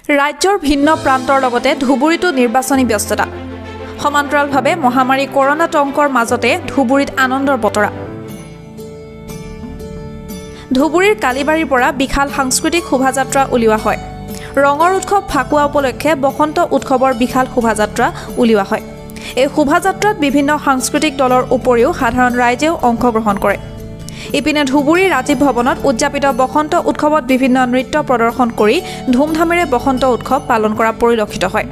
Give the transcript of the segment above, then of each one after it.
ৰাজ্যৰ ভিন্ন প্ৰান্তৰ লগতে ধুবুৰীতো নিৰ্বাচনী ব্যস্ততা সমান্তৰালভাৱে মহামাৰী কৰোনা টংকৰ মাজতে ধুবুৰীত আনন্দৰ বতৰা ধুবুৰীৰ কালিবাৰীৰ পৰা বিশাল সাংস্কৃতিক শোভাযাত্ৰা উলিওৱা হয় ৰঙৰ উৎসৱ ফাকুৱা উপলক্ষে বসন্ত উৎসৱৰ বিশাল শোভাযাত্ৰা উলিওৱা হয় এই শোভাযাত্ৰাত বিভিন্ন সাংস্কৃতিক দলৰ উপৰিও সাধাৰণ ৰাইজেও অংশগ্ৰহণ কৰে ইপিনে ধুবুৰী ৰাজীৱ ভৱনত উদযাপিত বসন্ত উৎসৱত বিভিন্ন নৃত্য প্ৰদৰ্শন কৰি ধুমধামেৰে বসন্ত উৎসৱ পালন কৰা পৰিলক্ষিত হয়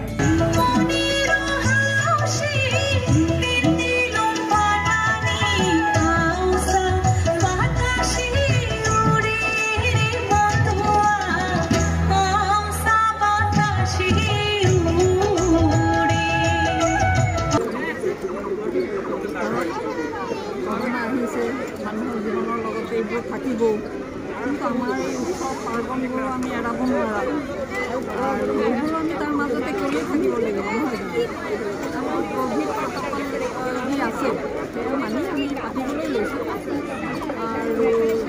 মানুহৰ জীৱনৰ লগতে এইবোৰ থাকিব কিন্তু আমাৰ এই উৎসৱ পাৰ্বণবোৰ আমি এৰাব নোৱাৰা আৰু এইবোৰ আমি তাৰ মাজতে কৰিয়ে থাকিব লাগিব নহয় আমাৰ ক'ভিড প্ৰট'কল যি আছে সেয়া মানি আমি পাতিবলৈ লৈছোঁ আৰু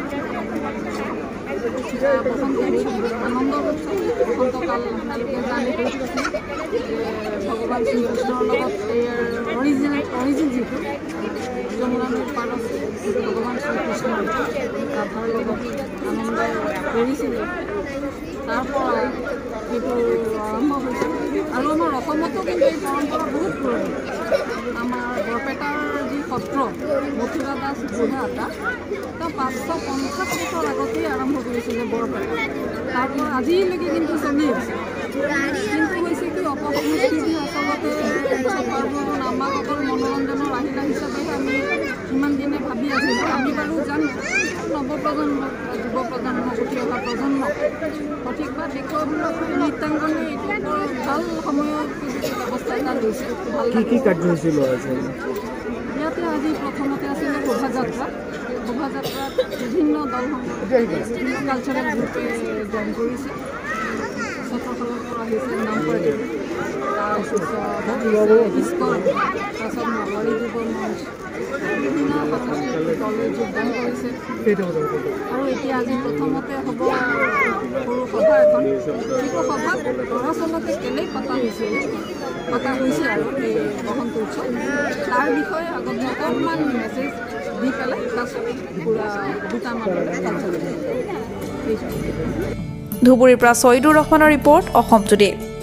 বসন্ত উৎসৱ আনন্দৰ উৎসৱ বসন্তকাল আপোনালোকে জানি ভগৱান শ্ৰীকৃষ্ণৰ লগত ইয়াৰ অৰিজিন যিটো যমুনা নদীৰ পাৰত ভগৱান শ্ৰীকৃষ্ণৰ ৰাধাৰ লগত আনন্দ কৰিছিলে তাৰপৰা সেইটো আৰম্ভ হৈছিল আৰু আমাৰ অসমতো কিন্তু এই পৰম্পৰা বহুত পুৰণি আমাৰ বৰপেটাৰ যি সত্ৰ মথুৰা দাস বুঢ়া এটা তেওঁ 550 বছৰ আগতেই আৰম্ভ কৰিছিলে বৰপেটা তাৰপৰা আজিলৈকে কিন্তু চলি আছে কিন্তু হৈছে কি অপসংস্কৃতি আচলতে পাৰ্বণ আমাক অকল মনোৰঞ্জনৰ আহিলা হিচাপে আমি ইমান দিনে ভাবি আছিলোঁ আমি বাৰু জানো নৱপ্ৰজন্ম যুৱ প্ৰজন্ম উঠি অহা প্ৰজন্মক সঠিকভাৱে দেখুৱাবলৈ নৃত্যাংগনে এইটো বৰ ভাল সময়ত ব্যৱস্থা এটা লৈছে ভাল কি কাৰ্যসূচী লোৱা হৈছে ইয়াতে আজি প্ৰথমতে আছিলে শোভাযাত্ৰাত বিভিন্ন দলসমূহ বিভিন্ন কালচাৰেল গ্ৰুপে জইন কৰিছে ছাত্ৰসকলৰ পৰা আহিছে নাম কৰে তাৰপিছত ইস্কন তাৰপিছত নলবাৰী যুৱ মঞ্চ বিভিন্ন সাংস্কৃতিক দলে যোগদান কৰিছে আৰু এতিয়া আজি প্ৰথমতে হ'ব সৰু সভা এখন যিটো সভাত দৰাচলতে কেলেই পতা হৈছে আৰু এই বসন্ত উৎসৱ তাৰ বিষয়ে আগত অকণমান মেছেজ দি পেলাই তাৰপিছত পূৰা দুটামান কালচাৰেল ধুবুৰীৰ পৰা ছয়দুৰ ৰহমানৰ ৰিপৰ্ট অসম টুডে।